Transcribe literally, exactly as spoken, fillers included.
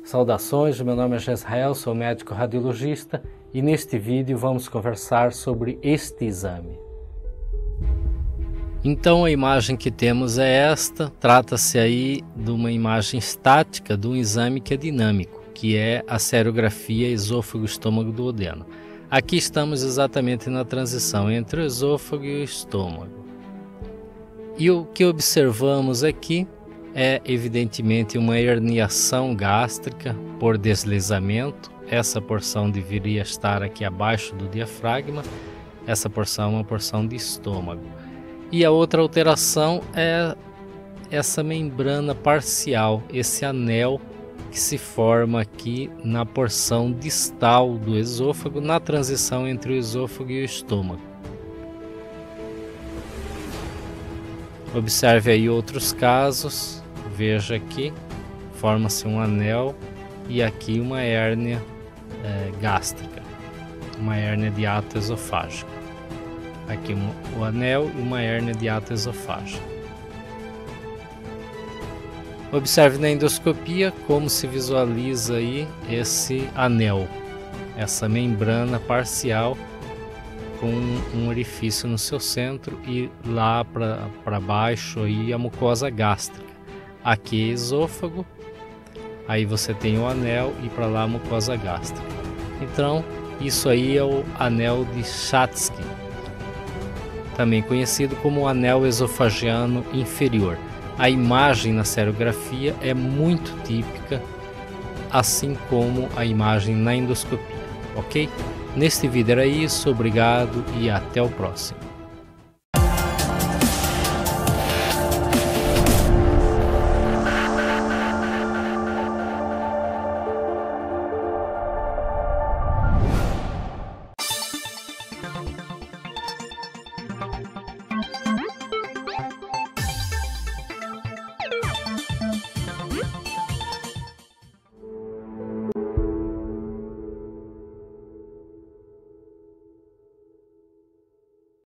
Saudações, meu nome é Jezrael, sou médico radiologista e neste vídeo vamos conversar sobre este exame. Então a imagem que temos é esta, trata-se aí de uma imagem estática de um exame que é dinâmico, que é a serografia esôfago-estômago-duodeno. Aqui estamos exatamente na transição entre o esôfago e o estômago. E o que observamos aqui é evidentemente uma herniação gástrica por deslizamento. Essa porção deveria estar aqui abaixo do diafragma, essa porção é uma porção de estômago. E a outra alteração é essa membrana parcial, esse anel que se forma aqui na porção distal do esôfago, na transição entre o esôfago e o estômago. Observe aí outros casos, veja aqui, forma-se um anel e aqui uma hérnia é, gástrica, uma hérnia de ato esofágico. Aqui um, o anel e uma hérnia de ato esofágico. Observe na endoscopia como se visualiza aí esse anel, essa membrana parcial com um orifício no seu centro e lá para baixo aí a mucosa gástrica. Aqui é esôfago, aí você tem o anel e para lá a mucosa gástrica. Então isso aí é o anel de Schatzki, também conhecido como anel esofagiano inferior. A imagem na serografia é muito típica, assim como a imagem na endoscopia, ok? Neste vídeo era isso, obrigado e até o próximo.